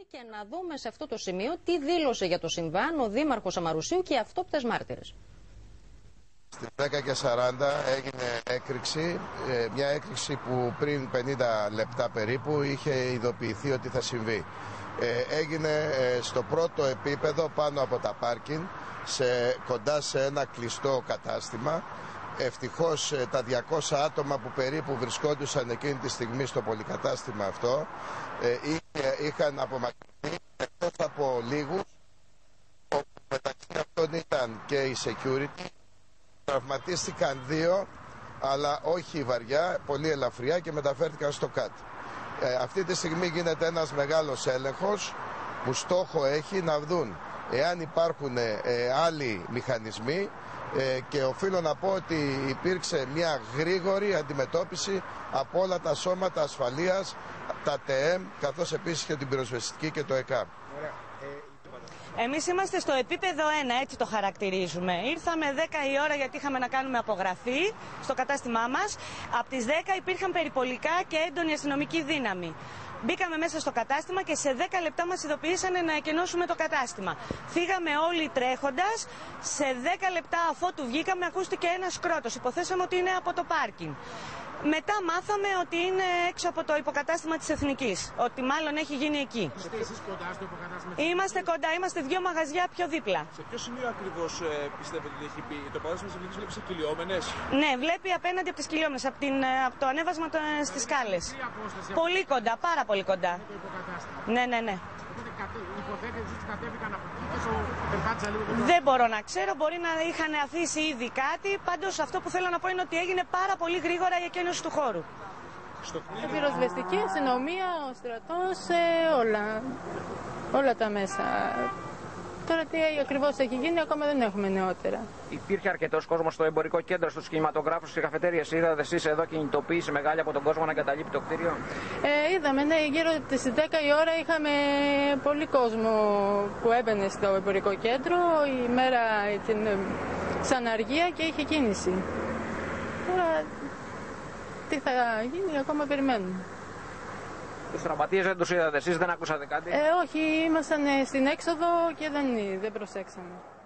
και να δούμε σε αυτό το σημείο τι δήλωσε για το συμβάν ο Δήμαρχος Αμαρουσίου και οι αυτόπτες μάρτυρες. Στις 10:40 έγινε έκρηξη, μια έκρηξη που πριν 50 λεπτά περίπου είχε ειδοποιηθεί ότι θα συμβεί. Έγινε στο πρώτο επίπεδο πάνω από τα πάρκινγκ, κοντά σε ένα κλειστό κατάστημα. Ευτυχώς τα 200 άτομα που περίπου βρισκόντουσαν εκείνη τη στιγμή στο πολυκατάστημα αυτό είχαν απομακρυνθεί εκτός από λίγους, μεταξύ αυτών ήταν και οι security. Τραυματίστηκαν 2, αλλά όχι βαριά, πολύ ελαφριά και μεταφέρθηκαν στο ΚΑΤ. Αυτή τη στιγμή γίνεται ένας μεγάλος έλεγχος που στόχο έχει να δουν εάν υπάρχουν άλλοι μηχανισμοί και οφείλω να πω ότι υπήρξε μια γρήγορη αντιμετώπιση από όλα τα σώματα ασφαλείας, τα ΤΕΕΜ, καθώς επίσης και την πυροσβεστική και το ΕΚΑΜ. Εμείς είμαστε στο επίπεδο 1, έτσι το χαρακτηρίζουμε. Ήρθαμε 10 η ώρα γιατί είχαμε να κάνουμε απογραφή στο κατάστημά μας. Από τις 10 υπήρχαν περιπολικά και έντονη αστυνομική δύναμη. Μπήκαμε μέσα στο κατάστημα και σε 10 λεπτά μας ειδοποιήσανε να εκενώσουμε το κατάστημα. Φύγαμε όλοι τρέχοντας. Σε 10 λεπτά αφότου βγήκαμε ακούστηκε ένας κρότος. Υποθέσαμε ότι είναι από το πάρκινγκ. Μετά μάθαμε ότι είναι έξω από το υποκατάστημα της Εθνικής. Ότι μάλλον έχει γίνει εκεί. Είστε εσείς κοντά στο υποκατάστημα? Είμαστε κοντά, είμαστε 2 μαγαζιά πιο δίπλα. Σε ποιο σημείο ακριβώς πιστεύετε ότι έχει πει? Το παράδειγμα της Εθνικής βλέπει σε κυλιόμενες? Ναι, βλέπει απέναντι από τις κυλιόμενες, από το ανέβασμα στις σκάλες. Πολύ κοντά, πάρα πολύ κοντά. Το υποκατάστημα. Ναι, ναι, ναι. Υποθέτετε ότι κατέβηκαν από εκεί και περπάτησα λίγο πιο. Δεν μπορώ να ξέρω, μπορεί να είχαν αφήσει ήδη κάτι. Πάντως αυτό που θέλω να πω είναι ότι έγινε πάρα πολύ γρήγορα η εκένωση του χώρου. Η πυροσβεστική, η αστυνομία, ο στρατός, όλα τα μέσα. Τώρα τι ακριβώς έχει γίνει, ακόμα δεν έχουμε νεότερα. Υπήρχε αρκετός κόσμος στο εμπορικό κέντρο, στους κινηματογράφους, στις καφετέριες. Είδατε εσείς εδώ κινητοποίηση μεγάλη από τον κόσμο να εγκαταλείπει το κτίριο? Είδαμε, ναι, γύρω στις 10 η ώρα είχαμε πολύ κόσμο που έμπαινε στο εμπορικό κέντρο. Η μέρα ήταν σαν αργία και είχε κίνηση. Τώρα τι θα γίνει, ακόμα περιμένουμε. Τους τραυματίες δεν τους είδατε εσείς, δεν ακούσατε κάτι? Όχι, ήμασταν στην έξοδο και δεν προσέξαμε.